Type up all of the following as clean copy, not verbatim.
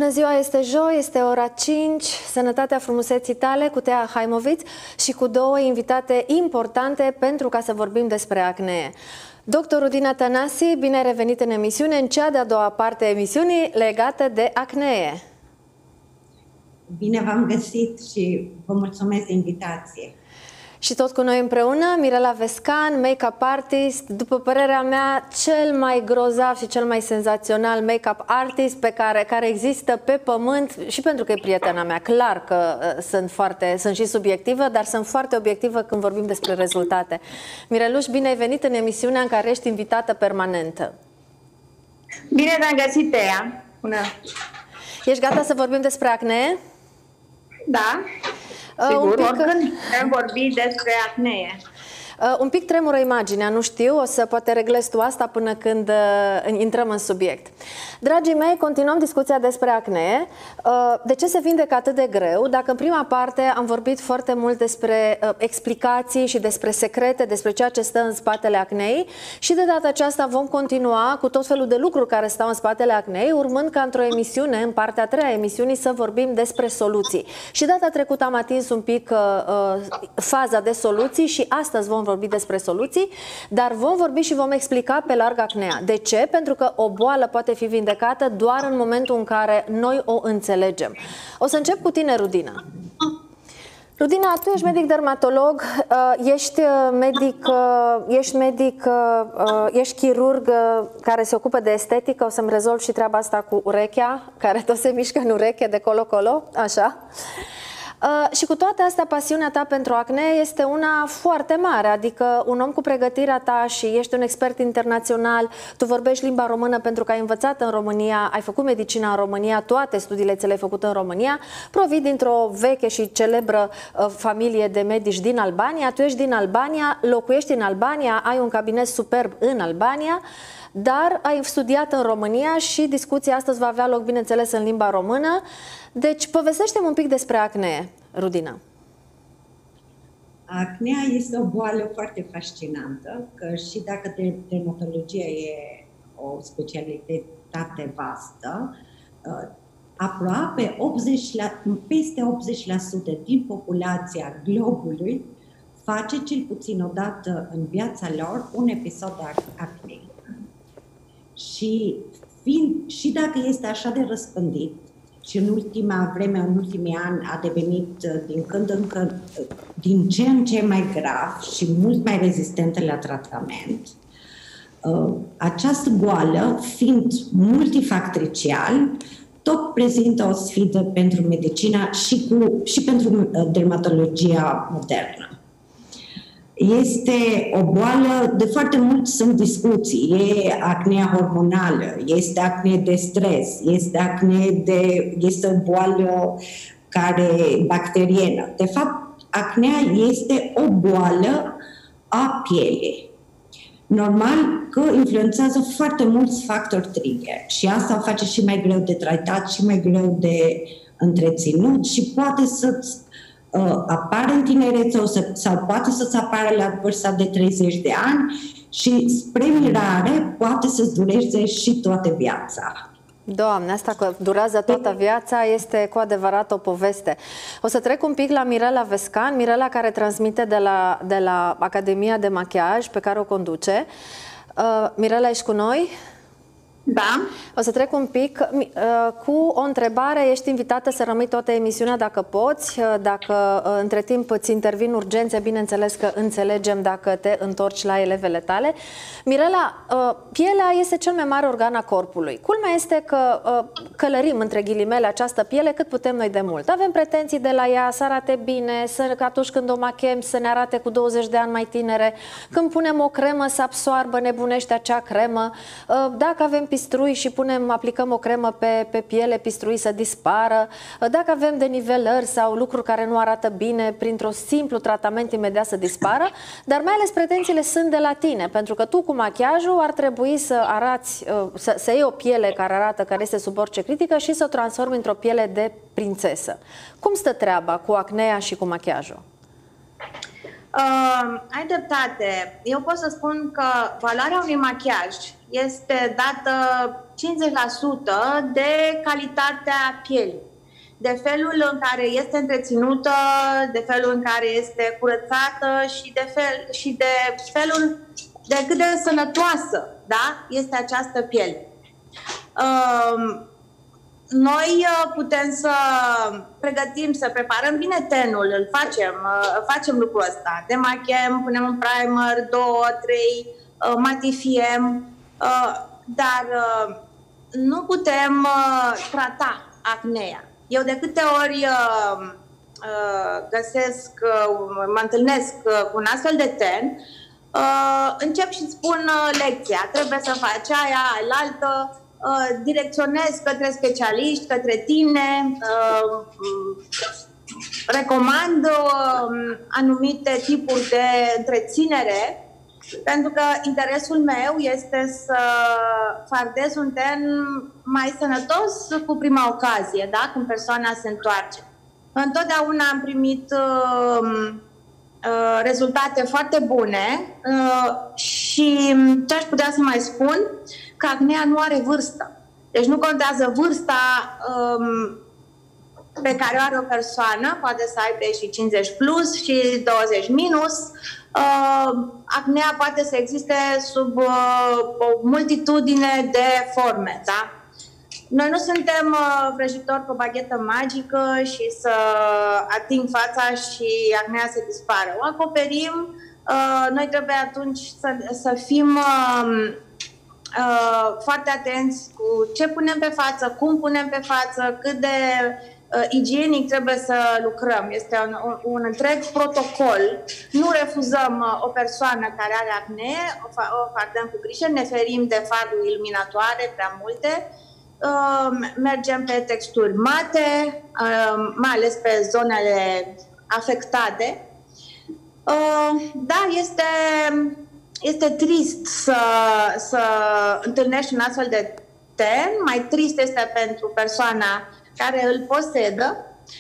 ziua, este joi, este ora 5, Sănătatea frumuseții tale cu Tea Haimoviț și cu două invitate importante pentru ca să vorbim despre acnee. Dr. Rudina Tănasi, bine ai revenit în emisiune, în cea de-a doua parte a emisiunii legată de acnee. Bine v-am găsit și vă mulțumesc de invitație. Și tot cu noi împreună, Mirela Vescan, make-up artist, după părerea mea, cel mai grozav și cel mai senzațional make-up artist care există pe pământ, și pentru că e prietena mea, clar că sunt și subiectivă, dar sunt foarte obiectivă când vorbim despre rezultate. Mireluș, bine ai venit în emisiunea în care ești invitată permanentă. Bine te-am găsit, Tea. Bună! Ești gata să vorbim despre acnee? Da. Sigur, oricând putem vorbi despre acnee. Un pic tremură imaginea, nu știu, o să poate reglezi tu asta până când intrăm în subiect. Dragii mei, continuăm discuția despre acnee. De ce se vindecă atât de greu? Dacă în prima parte am vorbit foarte mult despre explicații și despre secrete, despre ceea ce stă în spatele acneei, și de data aceasta vom continua cu tot felul de lucruri care stau în spatele acneei, urmând ca într-o emisiune, în partea a treia a emisiunii, să vorbim despre soluții. Și data trecută am atins un pic faza de soluții și astăzi vom vorbi despre soluții, dar vom vorbi și vom explica pe larg acnea. De ce? Pentru că o boală poate fi vindecată doar în momentul în care noi o înțelegem. O să încep cu tine, Rudina. Rudina, tu ești medic dermatolog, ești chirurg care se ocupă de estetică, o să-mi rezolv și treaba asta cu urechea, care tot se mișcă în ureche de colo-colo, așa. Și cu toate astea, pasiunea ta pentru acne este una foarte mare, adică un om cu pregătirea ta și ești un expert internațional, tu vorbești limba română pentru că ai învățat în România, ai făcut medicina în România, toate studiile ți le-ai făcut în România, provii dintr-o veche și celebră familie de medici din Albania, tu ești din Albania, locuiești în Albania, ai un cabinet superb în Albania, dar ai studiat în România și discuția astăzi va avea loc, bineînțeles, în limba română. Deci, povestește-mi un pic despre acnee, Rudina. Acnea este o boală foarte fascinantă, că și dacă dermatologia e o specialitate vastă, aproape peste 80% din populația globului face cel puțin o dată în viața lor un episod de acne. Și dacă este așa de răspândit, și în ultima vreme, în ultimii ani, a devenit din când în când din ce în ce mai grav și mult mai rezistentă la tratament, această boală, fiind multifactorial, tot prezintă o sfidă pentru medicina și pentru dermatologia modernă. Este o boală, de foarte mult sunt discuții, e acnea hormonală, este acne de stres, este o boală bacteriană. De fapt, acnea este o boală a pielei. Normal că influențează foarte mulți factori trigger și asta o face și mai greu de tratat și mai greu de întreținut și poate să apare în tinerețe sau poate să-ți apară la vârsta de 30 de ani și, spre mirare, poate să-ți dureze și toată viața. Doamne, asta că durează toată viața este cu adevărat o poveste. O să trec un pic la Mirela Vescan, Mirela care transmite de la Academia de Machiaj pe care o conduce. Mirela, ești cu noi? Da. O să trec un pic cu o întrebare. Ești invitată să rămâi toată emisiunea dacă poți. Dacă între timp îți intervin urgențe, bineînțeles că înțelegem dacă te întorci la elevele tale. Mirela, pielea este cel mai mare organ a corpului. Culmea este că călărim, între ghilimele, această piele cât putem noi de mult. Avem pretenții de la ea să arate bine, că atunci când o machem să ne arate cu 20 de ani mai tinere. Când punem o cremă să absoarbă, nebunește acea cremă. Dacă avem pistrui și aplicăm o cremă pe piele, pistrui să dispară. Dacă avem denivelări sau lucruri care nu arată bine, printr-un simplu tratament imediat să dispară, dar mai ales pretențiile sunt de la tine, pentru că tu cu machiajul ar trebui să arați, să iei o piele care arată, care este sub orice critică și să o transformi într-o piele de prințesă. Cum stă treaba cu acnea și cu machiajul? Ai dreptate. Eu pot să spun că valoarea unui machiaj este dată 50% de calitatea pielii, de felul în care este întreținută, de felul în care este curățată și de felul de cât de sănătoasă, da, este această piele. Noi putem să pregătim, să preparăm bine tenul, îl facem lucrul ăsta. Demachiem, punem un primer, 2, 3, matifiem, dar nu putem trata acnea. Eu de câte ori mă întâlnesc cu un astfel de ten, încep și spun lecția, trebuie să faci aia, alaltă, direcționez către specialiști, către tine, recomand anumite tipuri de întreținere, pentru că interesul meu este să fardez un ten mai sănătos cu prima ocazie, da? Când persoana se întoarce. Întotdeauna am primit rezultate foarte bune și ce aș putea să mai spun, că acnea nu are vârstă. Deci nu contează vârsta pe care o are o persoană, poate să aibă și 50 plus și 20 minus. Acnea poate să existe sub o multitudine de forme, da? Noi nu suntem vrăjitori cu o baghetă magică și să ating fața și acnea să dispară. O acoperim, noi trebuie atunci să fim foarte atenți cu ce punem pe față, cum punem pe față, cât de igienic trebuie să lucrăm. Este un întreg protocol. Nu refuzăm o persoană care are acne, o fardăm cu grijă, ne ferim de faruri iluminatoare, prea multe, mergem pe texturi mate, mai ales pe zonele afectate. Da, este trist să întâlnești un astfel de ten, mai trist este pentru persoana care îl posedă.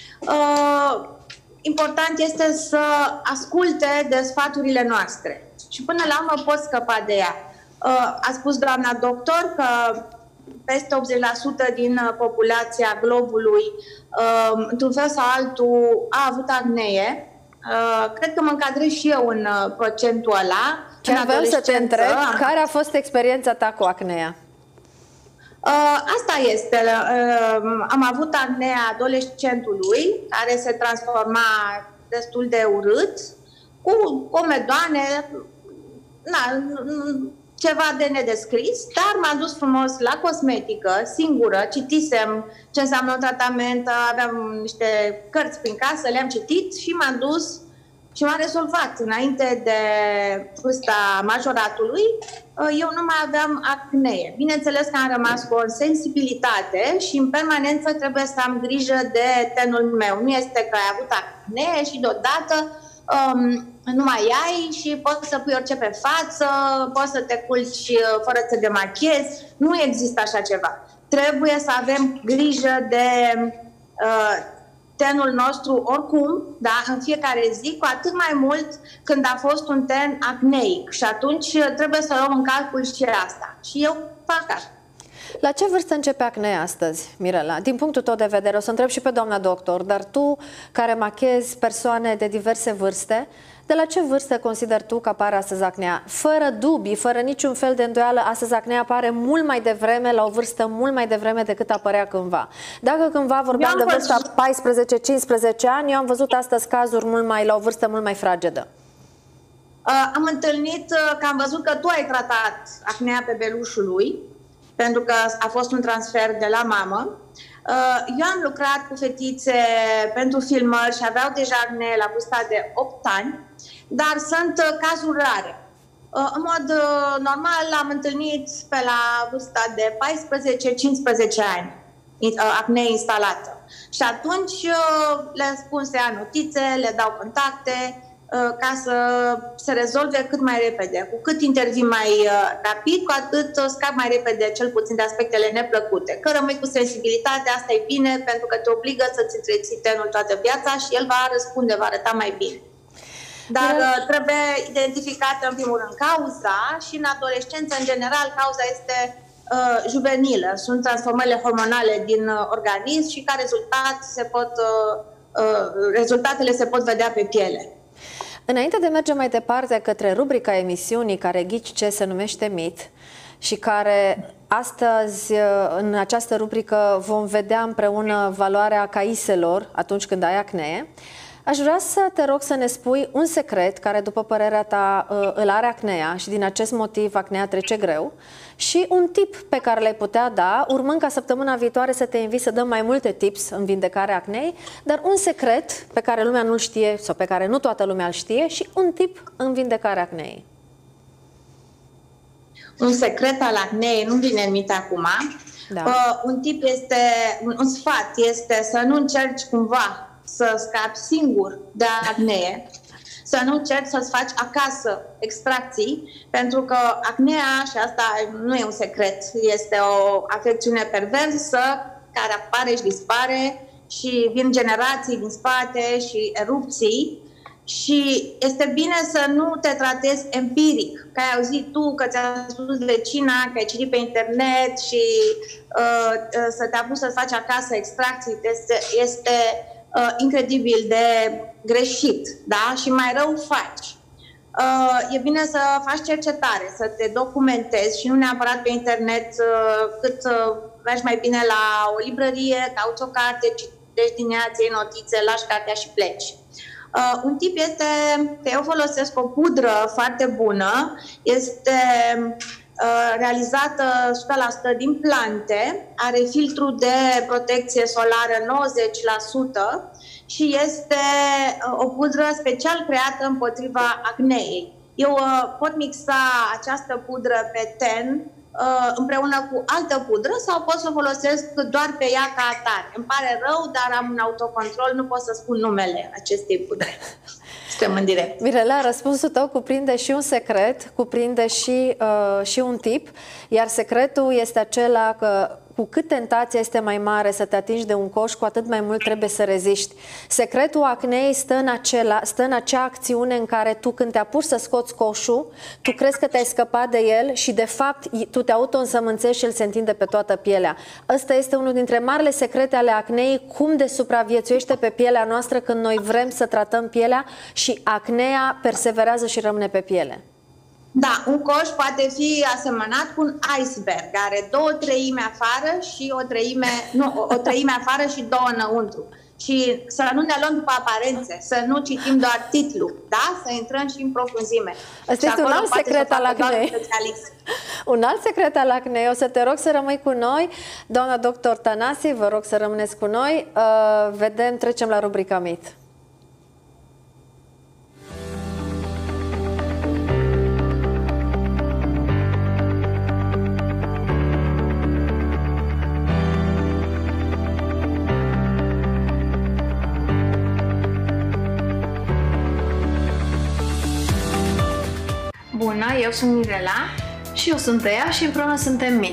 Important este să asculte de sfaturile noastre și până la urmă poți scăpa de ea. A spus doamna doctor că peste 80% din populația globului, într-un fel sau altul, a avut acnee. Cred că mă încadrez și eu în procentul ăla. Chiar vreau să te întreb, care a fost experiența ta cu acnea? Asta este. Am avut acnea adolescentului, care se transforma destul de urât, cu comedoane, ceva de nedescris, dar m-am dus frumos la cosmetică, singură, citisem ce înseamnă un tratament, aveam niște cărți prin casă, le-am citit și m-am dus și m-am rezolvat. Înainte de vârsta majoratului, eu nu mai aveam acnee. Bineînțeles că am rămas cu o sensibilitate și în permanență trebuie să am grijă de tenul meu. Nu este că ai avut acnee și deodată nu mai ai și poți să pui orice pe față, poți să te culci fără să te demachiezi. Nu există așa ceva. Trebuie să avem grijă de tenul nostru oricum, da, în fiecare zi, cu atât mai mult când a fost un ten acneic. Și atunci trebuie să luăm în calcul și asta. Și eu fac asta. La ce vârstă începe acnea astăzi, Mirela? Din punctul tău de vedere, o să întreb și pe doamna doctor, dar tu care machezi persoane de diverse vârste, de la ce vârstă consideri tu că apare astăzi acnea? Fără dubii, fără niciun fel de îndoială, astăzi acnea apare mult mai devreme, la o vârstă mult mai devreme decât apărea cândva. Dacă cândva vorbeam de vârsta 14-15 ani, eu am văzut astăzi cazuri la o vârstă mult mai fragedă. Am întâlnit că am văzut că tu ai tratat acnea pe belușul lui, pentru că a fost un transfer de la mamă. Eu am lucrat cu fetițe pentru filmări și aveau deja acne la vârsta de 8 ani, dar sunt cazuri rare. În mod normal am întâlnit pe la vârsta de 14-15 ani acne instalată. Și atunci le spun să ia notițe, le dau contacte, ca să se rezolve cât mai repede. Cu cât intervin mai rapid, cu atât scap mai repede cel puțin de aspectele neplăcute. Că rămâi cu sensibilitate, asta e bine, pentru că te obligă să-ți întreții tenul toată viața și el va răspunde, va arăta mai bine. Dar trebuie identificată în primul rând cauza și în adolescență, în general, cauza este juvenilă. Sunt transformările hormonale din organism și ca rezultat rezultatele se pot vedea pe piele. Înainte de merge mai departe către rubrica emisiunii care ghici ce se numește Mit și care astăzi în această rubrică vom vedea împreună valoarea caiselor atunci când ai acnee, aș vrea să te rog să ne spui un secret care, după părerea ta, îl are acnea și din acest motiv acnea trece greu și un tip pe care l-ai putea da, urmând ca săptămâna viitoare să te invit să dăm mai multe tips în vindecarea acnei, dar un secret pe care lumea nu-l știe sau pe care nu toată lumea îl știe și un tip în vindecarea acnei. Un secret al acneei nu vine în minte acum. Da. Un tip este, un sfat este să nu încerci cumva să scapi singur de acnee, să nu încerci să-ți faci acasă extracții, pentru că acnea, și asta nu e un secret, este o afecțiune perversă care apare și dispare și vin generații din spate și erupții. Și este bine să nu te tratezi empiric, că ai auzit tu, că ți-a spus vecina, că ai citit pe internet și să te apuci să faci acasă extracții este incredibil de greșit, da? Și mai rău faci. E bine să faci cercetare, să te documentezi și nu neapărat pe internet, cât mergi mai bine la o librărie, cauți o carte, citești dimineața, iei notițe, lași cartea și pleci. Un tip este că eu folosesc o pudră foarte bună, este realizată 100% din plante, are filtru de protecție solară 90% și este o pudră special creată împotriva acneei. Eu pot mixa această pudră pe ten împreună cu altă pudră sau pot să o folosesc doar pe ea ca atare. Îmi pare rău, dar am un autocontrol, nu pot să spun numele acestei pudre. Suntem în direct. Mirela, răspunsul tău cuprinde și un secret, cuprinde și un tip, iar secretul este acela că cu cât tentația este mai mare să te atingi de un coș, cu atât mai mult trebuie să reziști. Secretul acneei stă în acea acțiune în care tu, când te apuci să scoți coșul, tu crezi că te-ai scăpat de el și de fapt tu te auto-însămânțești și el se întinde pe toată pielea. Ăsta este unul dintre marile secrete ale acneei, cum de supraviețuiește pe pielea noastră când noi vrem să tratăm pielea și acneea perseverează și rămâne pe piele. Da, un coș poate fi asemănat cu un iceberg, are 2/3 afară și o treime afară și 2 înăuntru. Și să nu ne luăm după aparențe, să nu citim doar titlul, da? Să intrăm și în profunzime. Asta este un alt secret al acnei. Un alt secret al acnei. O să te rog să rămâi cu noi. Doamna doctor Tănase, vă rog să rămâneți cu noi. Trecem la rubrica Mit. Bună, eu sunt Mirela și eu sunt Tea și împreună suntem Mit.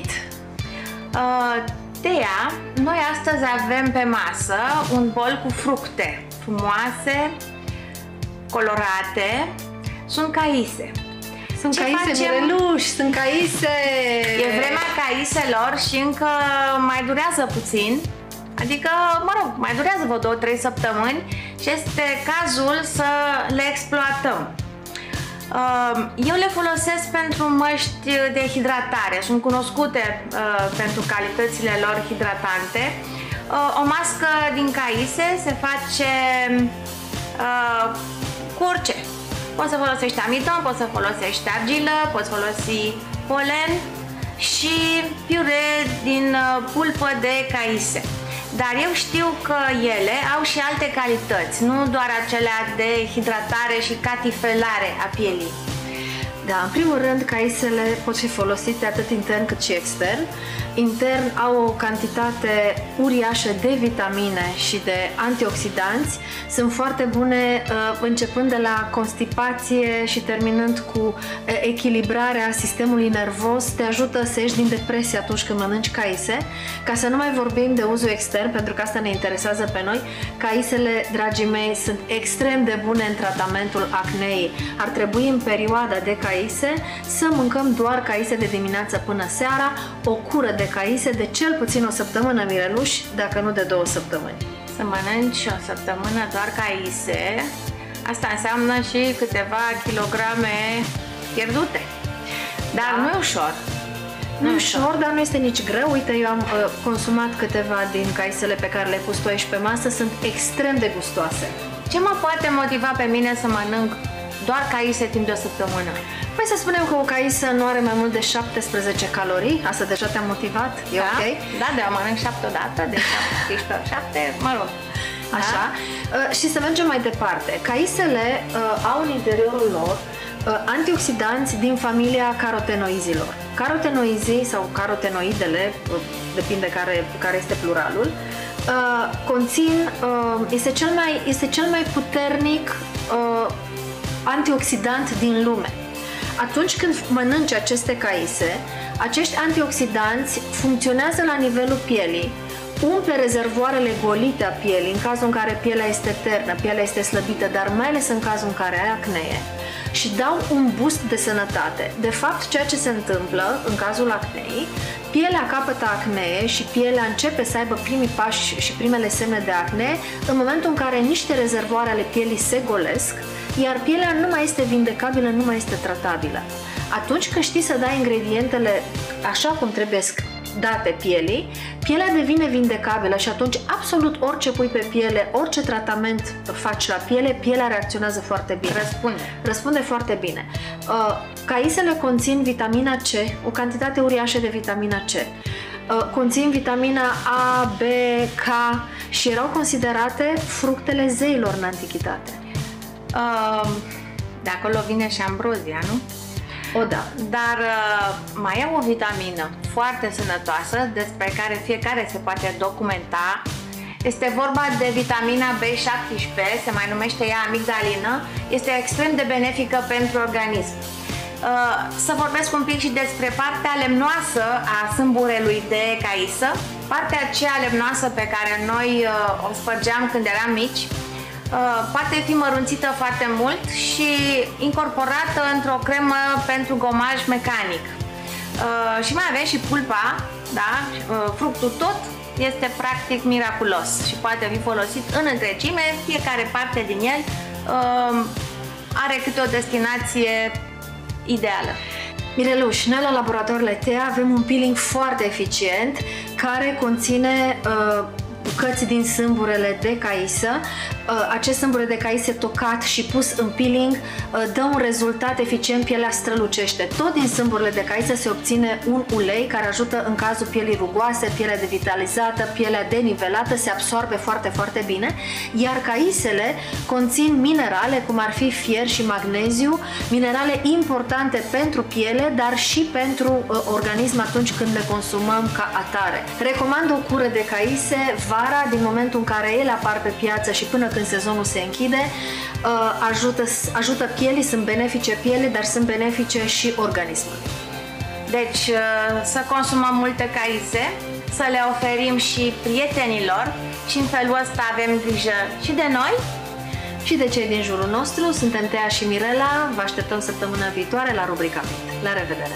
Tea, noi astăzi avem pe masă un bol cu fructe frumoase, colorate, sunt caise. Sunt caise, Mireluși, sunt caise! E vremea caiselor și încă mai durează puțin, adică, mă rog, mai durează vreo 2-3 săptămâni și este cazul să le exploatăm. Eu le folosesc pentru măști de hidratare, sunt cunoscute pentru calitățile lor hidratante. O mască din caise se face cu orice. Poți să folosești amidon, poți să folosești argilă, poți folosi polen și piure din pulpă de caise. Dar eu știu că ele au și alte calități, nu doar acelea de hidratare și catifelare a pielii. Da, în primul rând, caisele pot fi folosite atât intern cât și extern. Intern au o cantitate uriașă de vitamine și de antioxidanți. Sunt foarte bune începând de la constipație și terminând cu echilibrarea sistemului nervos. Te ajută să ieși din depresie atunci când mănânci caise. Ca să nu mai vorbim de uzul extern, pentru că asta ne interesează pe noi, caisele, dragii mei, sunt extrem de bune în tratamentul acneei. Ar trebui în perioada de caise să mâncăm doar caise de dimineață până seara, o cură de caise de cel puțin o săptămână, Mireluș, dacă nu de 2 săptămâni. Să mănânci o săptămână doar caise, asta înseamnă și câteva kilograme pierdute. Dar nu e ușor. Nu e ușor, dar nu este nici greu. Uite, eu am consumat câteva din caisele pe care le-ai pus tu aici pe masă, sunt extrem de gustoase. Ce mă poate motiva pe mine să mănânc doar caise timp de o săptămână? Păi să spunem că o caisă nu are mai mult de 17 calorii, asta deja te-a motivat, e ok? Da, de-a mănânc 7 odată, de 17, 7, mă rog. Așa, și să mergem mai departe. Caisele au în interiorul lor antioxidanți din familia carotenoizilor. Carotenoizii sau carotenoidele, depinde care este pluralul, conțin, este cel mai puternic antioxidant din lume. Atunci când mănânci aceste caise, acești antioxidanți funcționează la nivelul pielii, umple rezervoarele golite a pielii în cazul în care pielea este ternă, pielea este slăbită, dar mai ales în cazul în care ai acnee, și dau un boost de sănătate. De fapt, ceea ce se întâmplă în cazul acneei, pielea capătă acnee și pielea începe să aibă primii pași și primele semne de acnee în momentul în care niște rezervoare ale pielii se golesc, iar pielea nu mai este vindecabilă, nu mai este tratabilă. Atunci când știi să dai ingredientele așa cum trebuie date pielii, pielea devine vindecabilă și atunci absolut orice pui pe piele, orice tratament faci la piele, pielea reacționează foarte bine. Răspunde foarte bine. Caisele conțin vitamina C, o cantitate uriașă de vitamina C. Conțin vitamina A, B, K și erau considerate fructele zeilor în antichitate. De acolo vine și ambrozia, nu? O, da. Dar mai e o vitamină foarte sănătoasă despre care fiecare se poate documenta. Este vorba de vitamina B17, se mai numește ea amigdalină. Este extrem de benefică pentru organism. Să vorbesc un pic și despre partea lemnoasă a sâmburelui de caisă. Partea aceea lemnoasă pe care noi o spărgeam când eram mici, poate fi mărunțită foarte mult și incorporată într-o cremă pentru gomaj mecanic. Și mai avem și pulpa, da? Fructul tot este practic miraculos și poate fi folosit în întregime. Fiecare parte din el are câte o destinație ideală. Mireluș, noi la laboratoarele TEA avem un peeling foarte eficient care conține bucăți din sâmburele de caisă. Acest sâmbure de caisă tocat și pus în peeling dă un rezultat eficient, pielea strălucește. Tot din sâmburele de caisă se obține un ulei care ajută în cazul pielii rugoase, pielea devitalizată, pielea denivelată, se absorbe foarte, foarte bine. Iar caisele conțin minerale cum ar fi fier și magneziu, minerale importante pentru piele, dar și pentru organism atunci când le consumăm ca atare. Recomand o cură de caise vara, din momentul în care ele apar pe piață și până când sezonul se închide, ajută pielii, sunt benefice pielii, dar sunt benefice și organismului. Deci să consumăm multe caise, să le oferim și prietenilor și în felul ăsta avem grijă și de noi și de cei din jurul nostru. Suntem Tea și Mirela, vă așteptăm săptămâna viitoare la rubrica Mint. La revedere!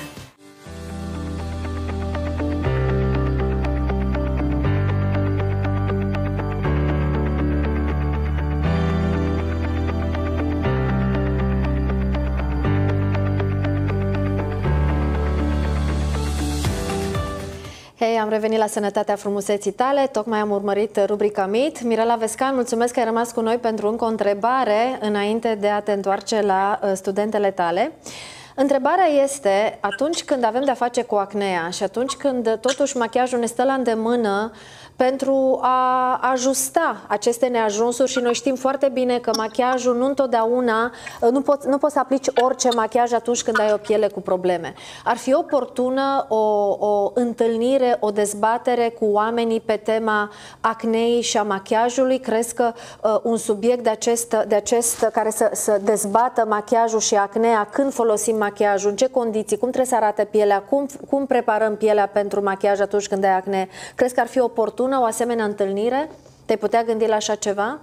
Hei, am revenit la Sănătatea Frumuseții Tale, tocmai am urmărit rubrica Meet. Mirela Vescan, mulțumesc că ai rămas cu noi pentru încă o întrebare înainte de a te întoarce la studentele tale. Întrebarea este, atunci când avem de-a face cu acnea și atunci când totuși machiajul ne stă la îndemână pentru a ajusta aceste neajunsuri, și noi știm foarte bine că machiajul nu întotdeauna, nu poți să aplici orice machiaj atunci când ai o piele cu probleme. Ar fi oportună o întâlnire, o dezbatere cu oamenii pe tema acneei și a machiajului? Crezi că un subiect de acest care să dezbată machiajul și acnea, când folosim machiajul, în ce condiții, cum trebuie să arate pielea, cum preparăm pielea pentru machiaj atunci când ai acne, crezi că ar fi oportună o asemenea întâlnire? Te-ai putea gândi la așa ceva?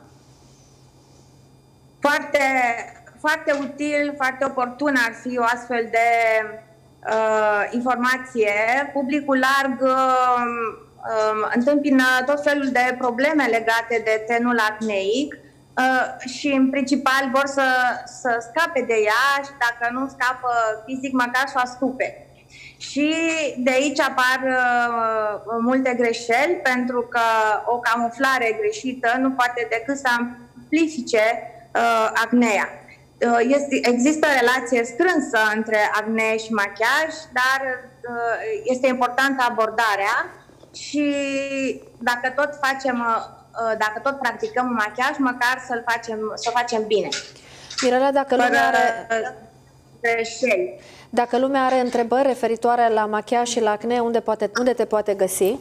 Foarte, foarte util, foarte oportun ar fi o astfel de informație. Publicul larg întâmpină tot felul de probleme legate de tenul acneic și în principal vor să scape de ea și dacă nu scapă fizic, măcar să o astupe. Și de aici apar multe greșeli, pentru că o camuflare greșită nu poate decât să amplifice acnea. Există o relație strânsă între acne și machiaj, dar este importantă abordarea și dacă tot practicăm un machiaj, măcar să facem bine. Mirela, dacă lumea are greșeli. Dacă lumea are întrebări referitoare la machiaj și la acne, unde te poate găsi?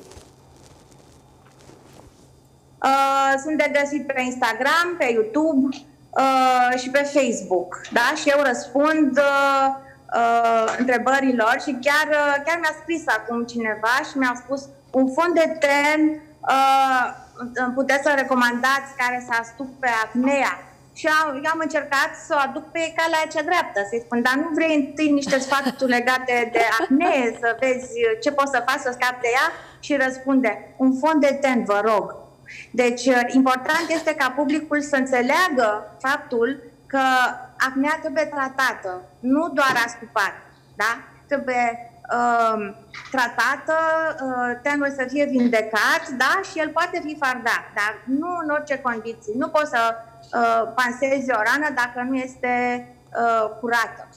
Sunt de găsit pe Instagram, pe YouTube și pe Facebook. Da? Și eu răspund întrebărilor și chiar mi-a scris acum cineva și mi-a spus un fond de ten puteți să recomandați care să astupe acnea. Și eu am încercat să o aduc pe calea cea dreaptă, să-i spun, dar nu vrei întâi niște sfaturi legate de acne, să vezi ce poți să faci să scapi de ea? Și răspunde, un fond de ten, vă rog. Deci, important este ca publicul să înțeleagă faptul că acnea trebuie tratată, nu doar astupat, da? Trebuie tratată, tenul să fie vindecat, da? Și el poate fi fardat, dar nu în orice condiții. Nu poți să pansezi o rană dacă nu este curată.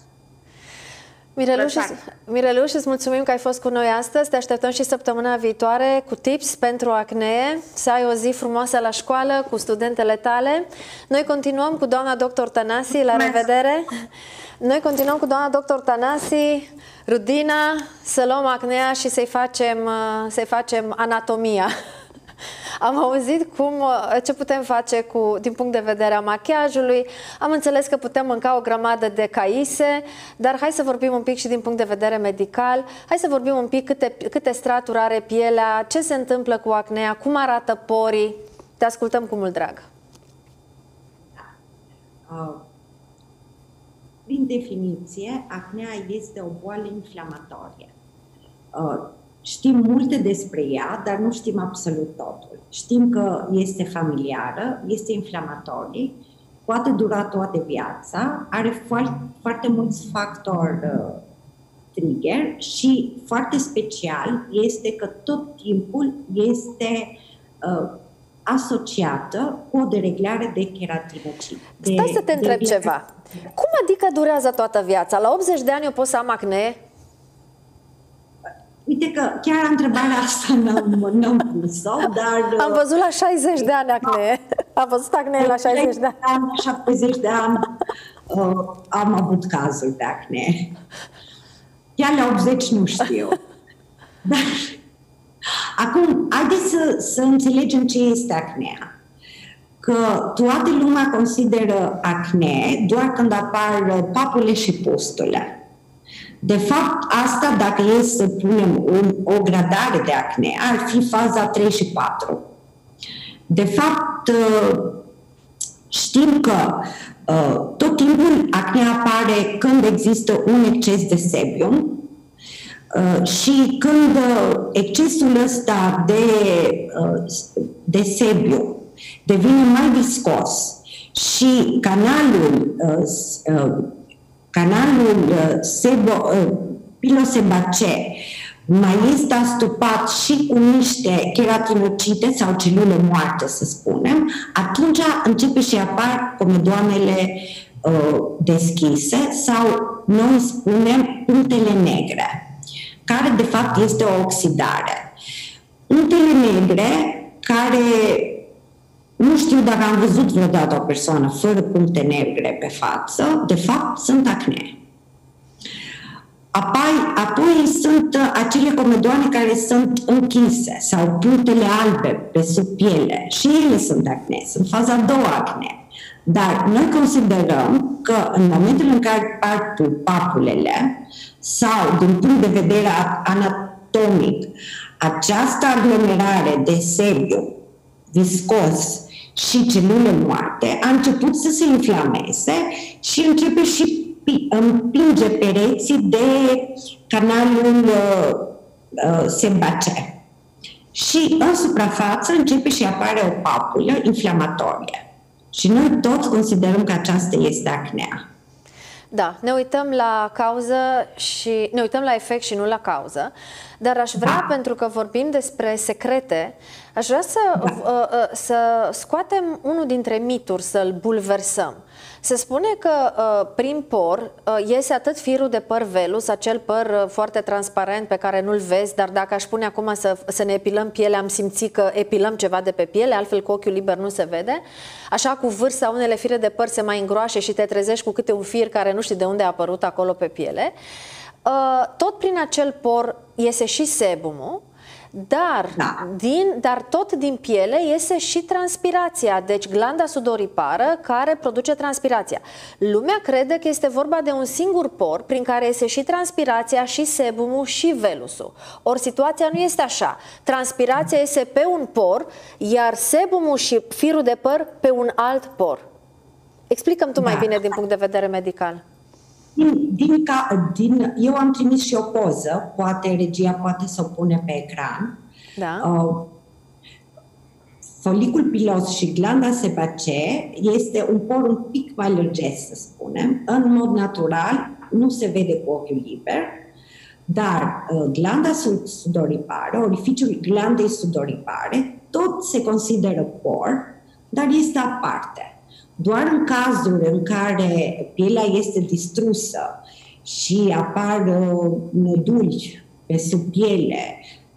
Mireluș, îți mulțumim că ai fost cu noi astăzi. Te așteptăm și săptămâna viitoare cu tips pentru acne. Să ai o zi frumoasă la școală cu studentele tale. Noi continuăm cu doamna doctor Tănasi. La revedere! Noi continuăm cu doamna doctor Tănasi, Rudina, să luăm acnea și să-i facem anatomia. Am auzit ce putem face din punct de vedere a machiajului, am înțeles că putem mânca o grămadă de caise, dar hai să vorbim un pic și din punct de vedere medical, hai să vorbim un pic câte straturi are pielea, ce se întâmplă cu acnea, cum arată porii. Te ascultăm cu mult drag. Prin definiție, acnea este o boală inflamatorie. Știm multe despre ea, dar nu știm absolut totul. Știm că este familiară, este inflamatorie, poate dura toată viața, are foarte mulți factori trigger și foarte special este că tot timpul este asociată cu o dereglare de keratinocid. Stai să te întreb ceva. Cum adică durează toată viața? La 80 de ani eu pot să am acne? Uite că chiar întrebarea asta n-am pus-o, dar... Am văzut la 60 de ani acne. Am văzut acne la 60 de ani. 70 de ani am avut cazuri de acne. Chiar la 80 nu știu. Dar acum, haideți să înțelegem ce este acnea. Că toată lumea consideră acne doar când apar papule și pustule. De fapt, asta, dacă e să punem o gradare de acne, ar fi faza 3 și 4. De fapt, știm că tot timpul acnea apare când există un exces de sebium și când excesul ăsta de sebium devine mai viscos și canalul pilosebacee mai este astupat și cu niște keratinocide sau celule moarte, să spunem, atunci începe și apar comedoanele deschise sau noi spunem punctele negre, care de fapt este o oxidare. Punctele negre care nu știu dacă am văzut vreodată o persoană fără puncte negre pe față, de fapt sunt acne. Apoi sunt acele comedoane care sunt închise sau punctele albe pe sub piele și ele sunt acne, sunt faza a doua acne. Dar noi considerăm că în momentul în care apar papulele sau din punct de vedere anatomic, această aglomerare de sebiu viscos și celule moarte a început să se inflameze și începe și împinge pereții de canalul sebacee. Și în suprafață începe și apare o papulă inflamatorie. Și noi toți considerăm că aceasta este acnea. Da, ne uităm la cauză și ne uităm la efect și nu la cauză, dar aș vrea, pentru că vorbim despre secrete, aș vrea să scoatem unul dintre mituri, să-l bulversăm. Se spune că prin por iese atât firul de păr velus, acel păr foarte transparent pe care nu-l vezi, dar dacă aș pune acum să ne epilăm pielea, am simțit că epilăm ceva de pe piele, altfel cu ochiul liber nu se vede. Așa cu vârsta unele fire de păr se mai îngroașe și te trezești cu câte un fir care nu știi de unde a apărut acolo pe piele. Tot prin acel por iese și sebumul, dar tot din piele iese și transpirația, deci glanda sudoripară care produce transpirația. Lumea crede că este vorba de un singur por prin care iese și transpirația, și sebumul, și velusul. Ori situația nu este așa. Transpirația iese pe un por, iar sebumul și firul de păr pe un alt por. Explică-mi tu mai bine din punct de vedere medical. Eu am trimis și o poză, poate regia poate să o pune pe ecran. Da. Folicul pilos și glanda sebacee este un por un pic mai lungesc, să spunem. În mod natural, nu se vede cu ochiul liber, dar glanda sudoripară, orificiul glandei sudoripare, tot se consideră por, dar este aparte. Doar în cazul în care pielea este distrusă și apar noduli pe sub piele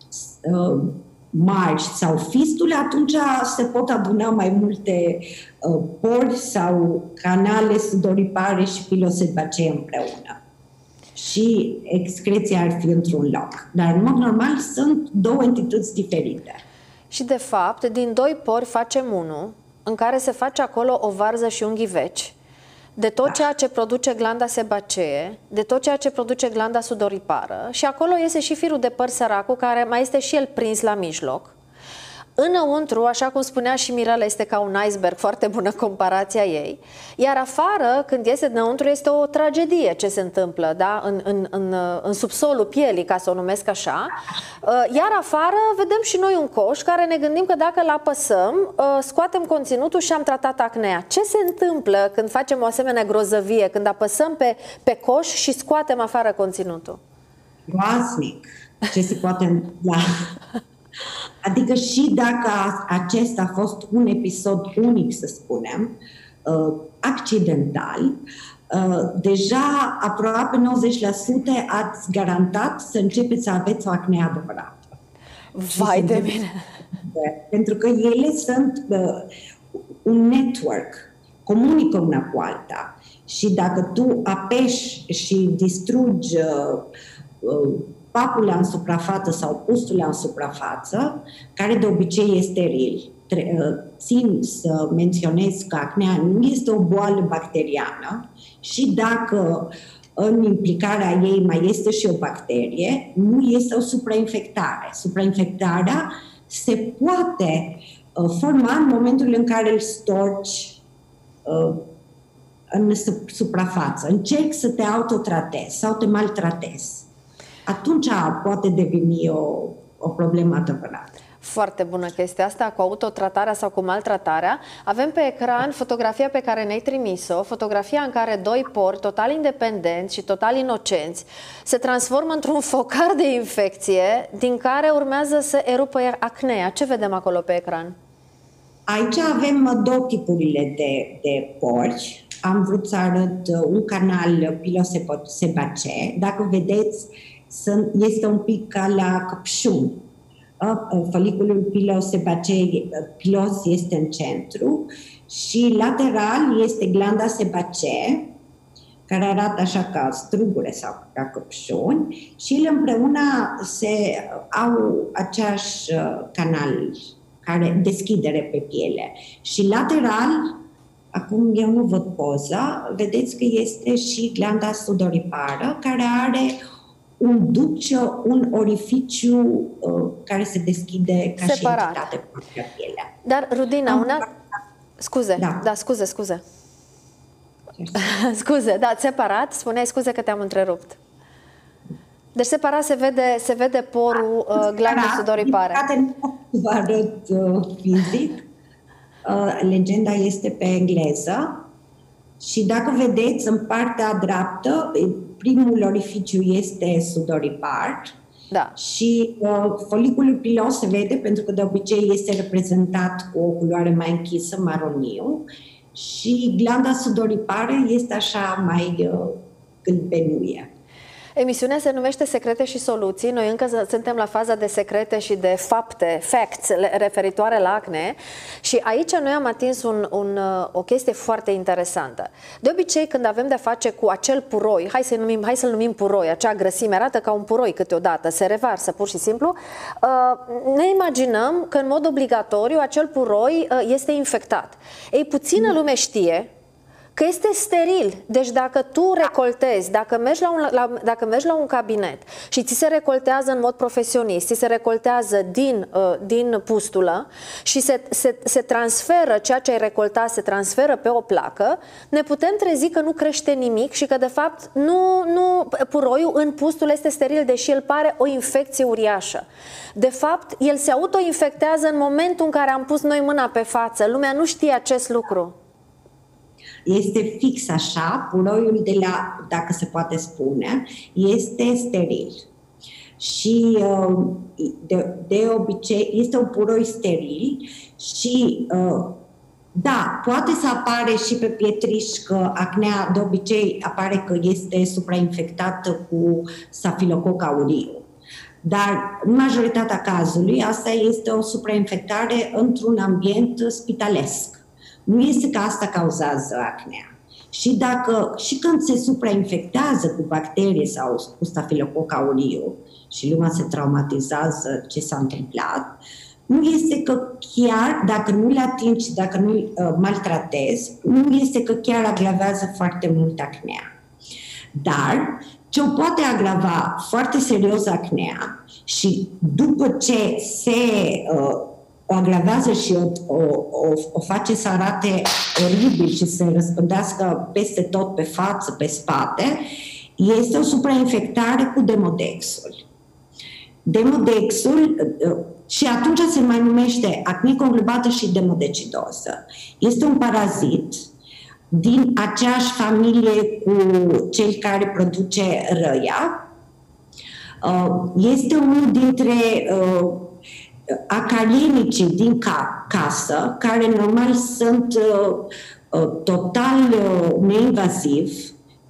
mari sau fistule, atunci se pot aduna mai multe pori sau canale sudoripare și pilosebacee împreună. Și excreția ar fi într-un loc. Dar, în mod normal, sunt două entități diferite. Și, de fapt, din doi pori facem unul, în care se face acolo o varză și un ghiveci, de tot ceea ce produce glanda sebacee, de tot ceea ce produce glanda sudoripară, și acolo iese și firul de păr săracul, care mai este și el prins la mijloc. Înăuntru, așa cum spunea și Mirela, este ca un iceberg, foarte bună comparația ei, iar afară, când iese dinăuntru, este o tragedie ce se întâmplă, da? în subsolul pielii, ca să o numesc așa, iar afară vedem și noi un coș care ne gândim că dacă îl apăsăm, scoatem conținutul și am tratat acnea. Ce se întâmplă când facem o asemenea grozăvie, când apăsăm pe coș și scoatem afară conținutul? Groaznic ce se poate întâmpla. Adică și dacă acesta a fost un episod unic, să spunem, accidental, deja aproape 90% ați garantat să începeți să aveți o acne adevărată. Vai de mine! Pentru că ele sunt un network, comunică una cu alta. Și dacă tu apeși și distrugi papula în suprafață sau pustula în suprafață, care de obicei e steril. Țin să menționez că acnea nu este o boală bacteriană și dacă în implicarea ei mai este și o bacterie, nu este o suprainfectare. Suprainfectarea se poate forma în momentul în care îl storci în suprafață. Încerci să te autotratezi sau te maltratezi. Atunci poate deveni o problemă adevărată. Foarte bună chestia asta cu autotratarea sau cu maltratarea. Avem pe ecran fotografia pe care ne-ai trimis-o, fotografia în care doi pori total independenți și total inocenți se transformă într-un focar de infecție din care urmează să erupă acnea. Ce vedem acolo pe ecran? Aici avem două tipurile de pori. am vrut să arăt un canal pilosebacee. Dacă vedeți, este un pic ca la căpșun. Foliculul pilos este în centru și lateral este glanda sebacee, care arată așa ca strugure sau ca căpșuni, și ele împreună au aceeași canal, deschidere pe piele. Și lateral, acum eu nu văd poza, vedeți că este și glanda sudoripară, care are un duct, un orificiu care se deschide ca separat. Și entitate pe pielea. Dar, Rudina, Scuze, scuze. Scuze, separat, spuneai, scuze că te-am întrerupt. Deci separat se vede porul glandei sudoripare. Nu vă arăt fizic. Legenda este pe engleză. Și dacă vedeți, în partea dreaptă, primul orificiu este sudoripar. Da. Și foliculul pilos se vede pentru că de obicei este reprezentat cu o culoare mai închisă, maroniu, și glanda sudoripară este așa mai gâlbenuie. Emisiunea se numește Secrete și Soluții. Noi încă suntem la faza de secrete și de fapte, facts, referitoare la acne. Și aici noi am atins o chestie foarte interesantă. De obicei, când avem de-a face cu acel puroi, hai să-l numim puroi, acea grăsime, arată ca un puroi câteodată, se revarsă pur și simplu, ne imaginăm că în mod obligatoriu acel puroi este infectat. Ei, puțină lume știe că este steril. Deci dacă tu recoltezi, dacă mergi la un cabinet și ți se recoltează în mod profesionist, ți se recoltează din pustulă și se transferă, ceea ce ai recoltat se transferă pe o placă, ne putem trezi că nu crește nimic și că de fapt puroiul în pustulă este steril, deși el pare o infecție uriașă. De fapt, el se autoinfectează în momentul în care am pus noi mâna pe față. Lumea nu știe acest lucru. Este fix așa, puroiul dacă se poate spune, este steril. Și de obicei este un puroi steril și da, poate să apare și pe pietriș, că acnea de obicei apare că este suprainfectată cu stafilococ aureus. Dar în majoritatea cazului asta este o suprainfectare într-un ambient spitalesc. Nu este că asta cauzează acnea. Și când se suprainfectează cu bacterii sau cu stafilococ aureus și lumea se traumatizează ce s-a întâmplat, nu este că chiar, dacă nu le atingi, dacă nu maltratezi, nu este că chiar agravează foarte mult acnea. Dar ce o poate agrava foarte serios acnea și după ce o agravează și o face să arate oribil și să se răspândească peste tot, pe față, pe spate, este o suprainfectare cu Demodexul. Demodexul, și atunci se mai numește acne conglobată și demodecidoză. Este un parazit din aceeași familie cu cel care produce răia. Este unul dintre acarienicii din casă, care normal sunt total neinvazivi,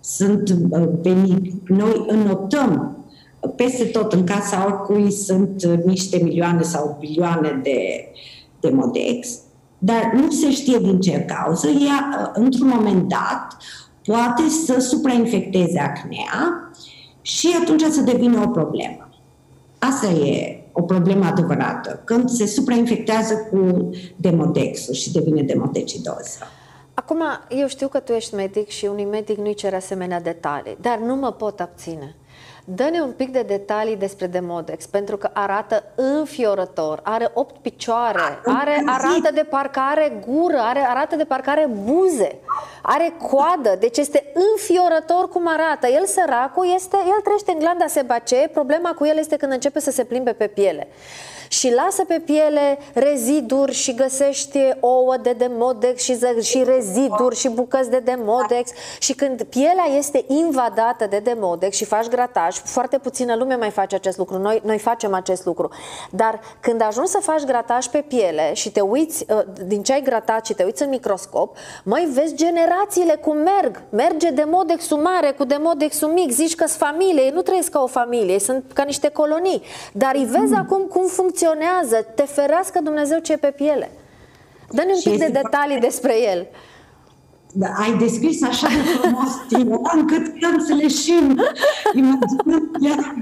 noi înnotăm peste tot în casa oricui sunt niște milioane sau bilioane de Demodex, dar nu se știe din ce cauză. Ea, într-un moment dat, poate să suprainfecteze acnea și atunci să devină o problemă. Asta e o problemă adevărată, când se suprainfectează cu Demodexul și devine demodecidoză. Acum, eu știu că tu ești medic și unui medic nu-i cere asemenea detalii, dar nu mă pot abține. Dă-ne un pic de detalii despre Demodex, pentru că arată înfiorător, are 8 picioare, arată de parcă are gură, arată de parcă are buze, are coadă, deci este înfiorător cum arată. El, săracul, el trăiește în glanda sebacee, problema cu el este când începe să se plimbe pe piele. Și lasă pe piele reziduri și găsești ouă de Demodex și reziduri și bucăți de Demodex. Și când pielea este invadată de Demodex și faci grataj, grataj, foarte puțină lume mai face acest lucru, noi facem acest lucru, dar când ajungi să faci grataj pe piele și te uiți din ce ai gratat și te uiți în microscop, măi, vezi generațiile cum merge demodexul mare cu demodexul mic, zici că-s familie, ei nu trăiesc ca o familie, sunt ca niște colonii, dar îi vezi acum cum funcționează, te ferească Dumnezeu ce e pe piele. Dă-ne un pic de detalii despre el. Da, ai descris așa de frumos, Tina, încât am să le și imaginăm.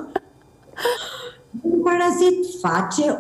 Un parazit face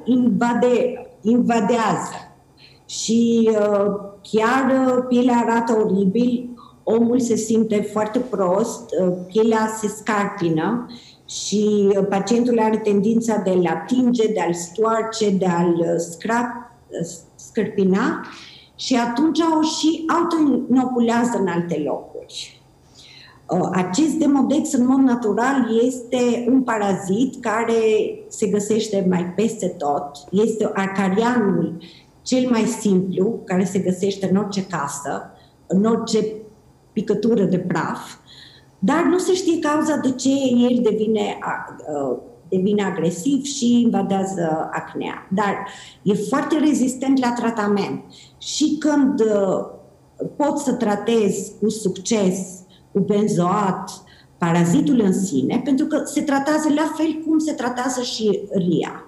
invadează și chiar pielea arată oribil, omul se simte foarte prost, pielea se scarpină și pacientul are tendința de a-l atinge, de a-l stoarce, de a-l scârpina și atunci o și autoinoculează în alte locuri. Acest Demodex, în mod natural, este un parazit care se găsește mai peste tot. Este arcarianul cel mai simplu, care se găsește în orice casă, în orice picătură de praf, dar nu se știe cauza de ce el devine agresiv și invadează acnea. Dar e foarte rezistent la tratament. Și când poți să tratezi cu succes, cu benzoat, parazitul în sine, pentru că se tratează la fel cum se tratează și râia.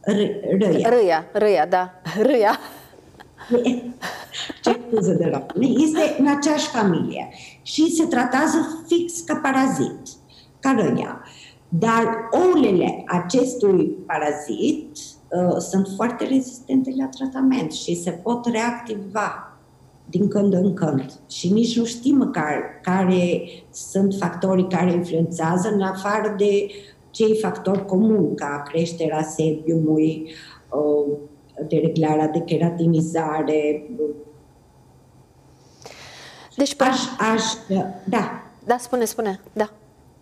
Râia, da. Râia. Ce scuză de rău. Este în aceeași familie și se tratează fix ca parazit, ca râia. Dar oulele acestui parazit sunt foarte rezistente la tratament și se pot reactiva din când în când. Și nici nu știm măcar care sunt factorii care influențează, în afară de cei factori comuni, ca creșterea sebiumului, dereglarea de keratinizare. Deci, Da, spune, da.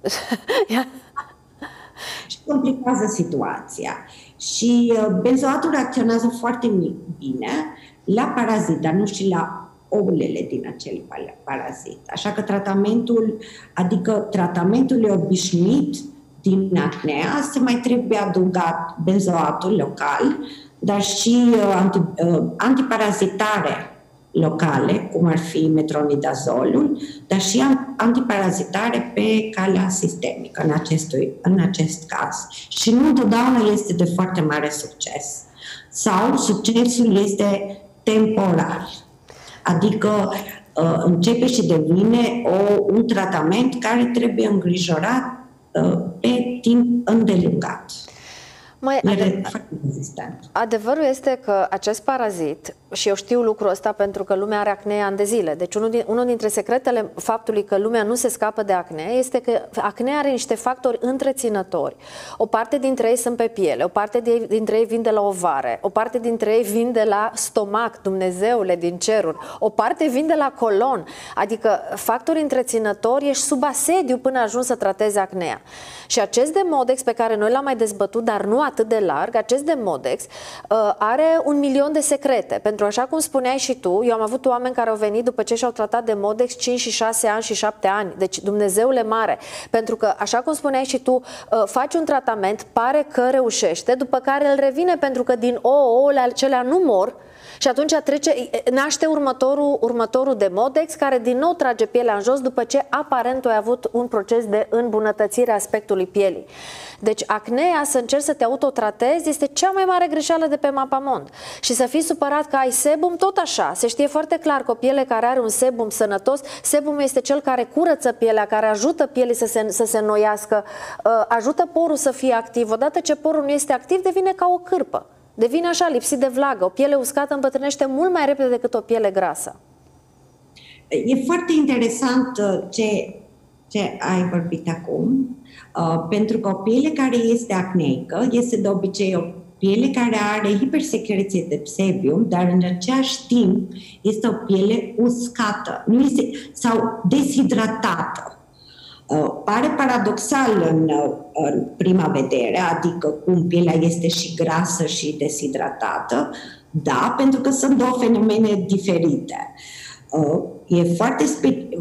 Și complicează situația. Și benzoatul reacționează foarte bine la parazit, dar nu și la oulele din acel parazit. Așa că tratamentul obișnuit din acnea se mai trebuie adăugat benzoatul local, dar și antiparazitare locale, cum ar fi metronidazolul, dar și antiparazitare pe calea sistemică în acest caz. Și nu întotdeauna este de foarte mare succes. Sau succesul este temporar. Adică începe și devine un tratament care trebuie îngrijorat pe timp îndelungat. Adevărul este că acest parazit, și eu știu lucrul ăsta pentru că lumea are acne ani de zile, deci unul dintre secretele faptului că lumea nu se scapă de acne este că acnea are niște factori întreținători. O parte dintre ei sunt pe piele, o parte dintre ei vin de la ovare, o parte dintre ei vin de la stomac, Dumnezeule din ceruri, o parte vin de la colon, adică factori întreținători, ești sub asediu până ajungi să tratezi acnea. Și acest Demodex pe care noi l-am mai dezbătut, dar nu atât de larg, acest Demodex are 1.000.000 de secrete. Pentru așa cum spuneai și tu, eu am avut oameni care au venit după ce și-au tratat Demodex 5 și 6 ani și 7 ani. Deci Dumnezeule mare. Pentru că, așa cum spuneai și tu, faci un tratament, pare că reușește, după care îl revine pentru că din ouăle acelea nu mor. Și atunci naște următorul Demodex, care din nou trage pielea în jos după ce aparent ai avut un proces de îmbunătățire a aspectului pielii. Deci acnea, să încerci să te autotratezi, este cea mai mare greșeală de pe mapamond. Și să fii supărat că ai sebum, tot așa. Se știe foarte clar că o piele care are un sebum sănătos, sebumul este cel care curăță pielea, care ajută pielii să se înnoiască, ajută porul să fie activ. Odată ce porul nu este activ, devine ca o cârpă. Devine așa, lipsit de vlagă. O piele uscată îmbătrânește mult mai repede decât o piele grasă. E foarte interesant ce ai vorbit acum, pentru că o piele care este acneică este de obicei o piele care are hipersecreție de sebium, dar în același timp este o piele uscată sau deshidratată. Pare paradoxal în prima vedere, adică cum pielea este și grasă și deshidratată, da, pentru că sunt două fenomene diferite.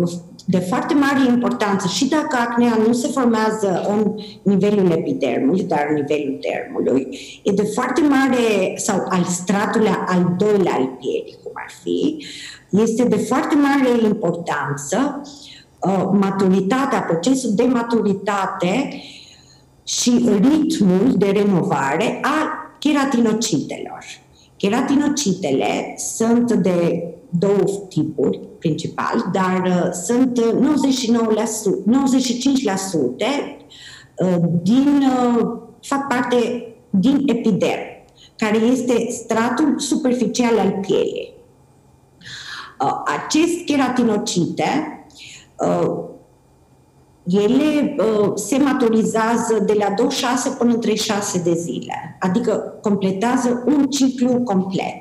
de foarte mare importanță și dacă acnea nu se formează în nivelul epidermului, dar în nivelul dermului, e de foarte mare, sau al stratului al doilea al pielii, cum ar fi, este de foarte mare importanță maturitatea, procesul de maturitate și ritmul de renovare a keratinocitelor. Keratinocitele sunt de două tipuri principal, dar sunt 95% fac parte din epiderm, care este stratul superficial al pielei. Aceste keratinocite ele se maturizează de la 26 până în 36 de zile, adică completează un ciclu complet.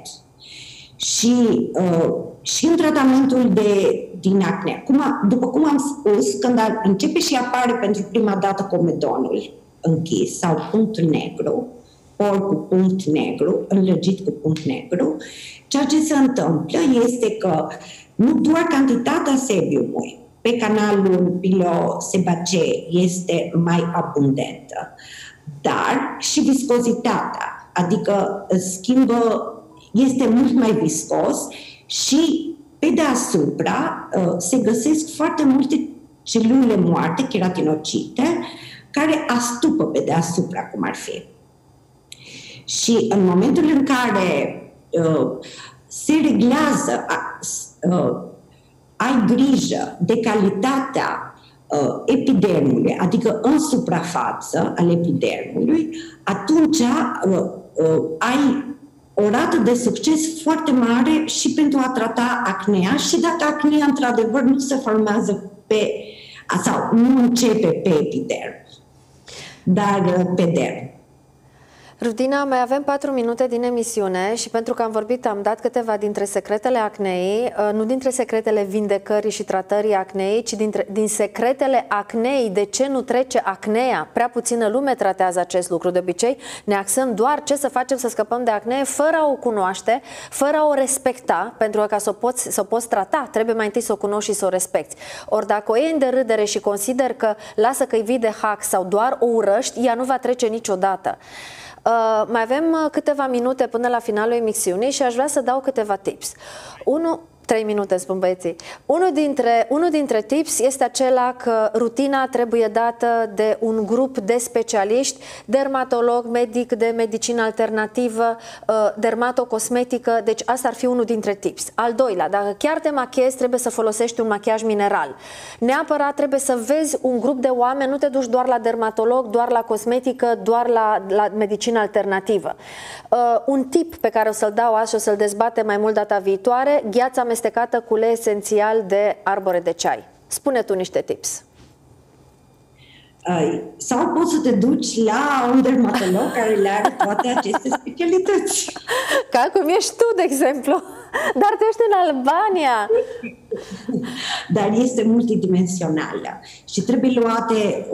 Și în tratamentul din acne. După cum am spus, când începe și apare pentru prima dată comedonul închis sau punctul negru, ori cu punct negru, înlăgit cu punct negru, ceea ce se întâmplă este că nu doar cantitatea sebiumului pe canalul pilosebacee este mai abundentă, dar și viscozitatea, adică este mult mai viscos și pe deasupra se găsesc foarte multe celule moarte, keratinocite, care astupă pe deasupra, cum ar fi. Și în momentul în care se reglează, ai grijă de calitatea epidermului, adică în suprafață al epidermului, atunci ai o rată de succes foarte mare și pentru a trata acnea și dacă acnea într-adevăr nu se formează sau nu începe pe epiderm, dar pe derm. Rudina, mai avem 4 minute din emisiune și pentru că am dat câteva dintre secretele acneei, nu dintre secretele vindecării și tratării acneei, ci din secretele acneei, de ce nu trece acnea. Prea puțină lume tratează acest lucru. De obicei ne axăm doar ce să facem să scăpăm de acnee, fără a o cunoaște, fără a o respecta, pentru că ca să o poți trata, trebuie mai întâi să o cunoști și să o respecti. Ori dacă o iei în derâdere și consider că lasă că-i vii de hack sau doar o urăști, ea nu va trece niciodată. Mai avem câteva minute până la finalul emisiunii și aș vrea să dau câteva tips. 3 minute, spun băieții. Unul dintre tips este acela că rutina trebuie dată de un grup de specialiști, dermatolog, medic de medicină alternativă, dermatocosmetică, deci asta ar fi unul dintre tips. Al doilea, dacă chiar te machiezi, trebuie să folosești un machiaj mineral. Neapărat trebuie să vezi un grup de oameni, nu te duci doar la dermatolog, doar la cosmetică, doar la medicină alternativă. Un tip pe care o să-l dau azi și o să-l dezbate mai mult data viitoare, gheața amestecată cu ulei esențial de arbore de ceai. Spune tu niște tips. Sau poți să te duci la un dermatolog care le are toate aceste specialități. Ca cum ești tu, de exemplu. Dar tu ești în Albania. Dar este multidimensională și trebuie luate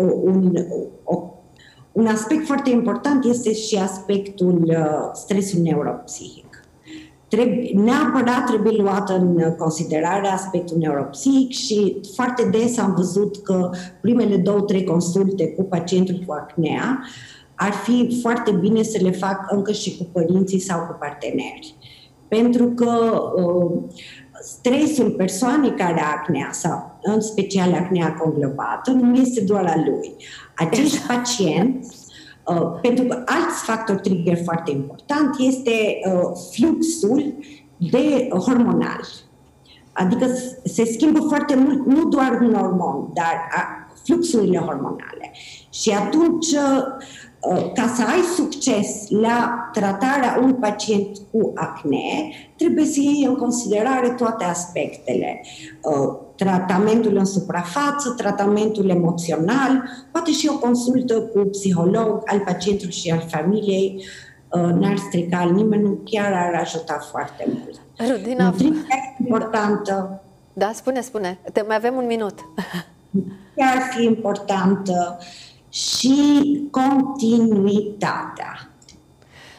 un aspect foarte important este și aspectul stresului neuropsihic. Neapărat trebuie luat în considerare aspectul neuropsihic și foarte des am văzut că primele 2-3 consulte cu pacientul cu acnea ar fi foarte bine să le fac încă și cu părinții sau cu parteneri. Pentru că stresul persoanei care are acnea sau în special acnea conglobată nu este doar al lui. Acești pacienți, pentru că alți factori trigger foarte important este fluxul hormonal. Adică se schimbă foarte mult, nu doar un hormon, dar fluxurile hormonale. Și atunci, ca să ai succes la tratarea unui pacient cu acne, trebuie să iei în considerare toate aspectele. Tratamentul în suprafață, tratamentul emoțional, poate și o consultă cu psiholog al pacientului și al familiei, n-ar strica nimeni, chiar ar ajuta foarte mult. Rudina, nutriția importantă. Da, spune. Mai avem un minut. Ar fi importantă și continuitatea.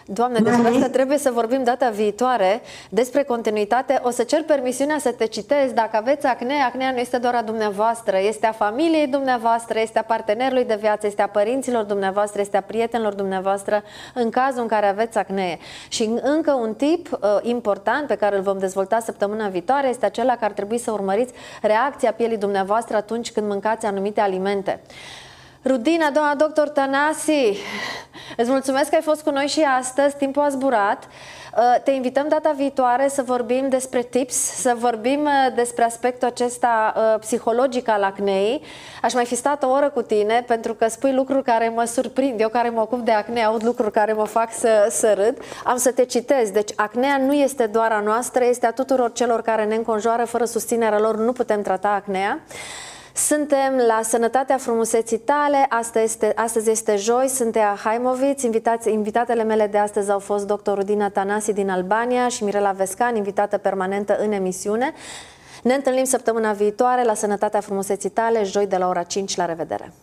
Doamne, despre asta trebuie să vorbim data viitoare, despre continuitate. O să cer permisiunea să te citez. Dacă aveți acne, acnea nu este doar a dumneavoastră, este a familiei dumneavoastră, este a partenerului de viață, este a părinților dumneavoastră, este a prietenilor dumneavoastră în cazul în care aveți acne. Și încă un tip important pe care îl vom dezvolta săptămâna viitoare este acela că ar trebui să urmăriți reacția pielii dumneavoastră atunci când mâncați anumite alimente. Rudina, doamna doctor Tănasi, îți mulțumesc că ai fost cu noi și astăzi, timpul a zburat. Te invităm data viitoare să vorbim despre tips, să vorbim despre aspectul acesta psihologic al acneei. Aș mai fi stat o oră cu tine pentru că spui lucruri care mă surprind. Eu care mă ocup de acne aud lucruri care mă fac să râd. Am să te citez. Deci acnea nu este doar a noastră, este a tuturor celor care ne înconjoară. Fără susținerea lor nu putem trata acnea. Suntem la Sănătatea Frumuseții Tale, astăzi este joi, sunt Ea Haimoviț, invitatele mele de astăzi au fost dr. Rudina Tănasi din Albania și Mirela Vescan, invitată permanentă în emisiune. Ne întâlnim săptămâna viitoare la Sănătatea Frumuseții Tale, joi de la ora 5, la revedere!